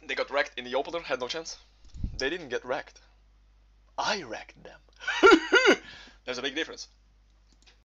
They got wrecked in the opener, had no chance. They didn't get wrecked. I wrecked them. There's a big difference.